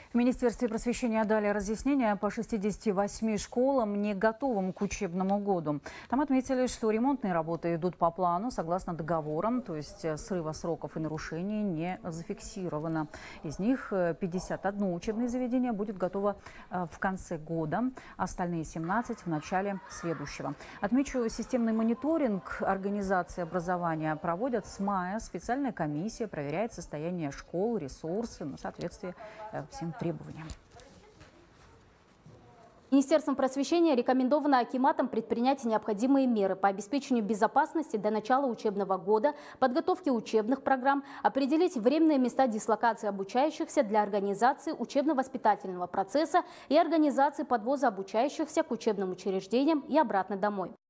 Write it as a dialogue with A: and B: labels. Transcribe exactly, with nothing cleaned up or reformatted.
A: В Министерстве просвещения дали разъяснения по шестидесяти восьми школам, не готовым к учебному году. Там отметили, что ремонтные работы идут по плану, согласно договорам, то есть срыва сроков и нарушений не зафиксировано. Из них пятьдесят одно учебное заведение будет готово в конце года, остальные семнадцать в начале следующего. Отмечу, системный мониторинг организации образования проводят с мая. Специальная комиссия проверяет состояние школ, ресурсы на соответствие всем требованиям.
B: Министерством просвещения рекомендовано акиматам предпринять необходимые меры по обеспечению безопасности до начала учебного года, подготовке учебных программ, определить временные места дислокации обучающихся для организации учебно-воспитательного процесса и организации подвоза обучающихся к учебным учреждениям и обратно домой.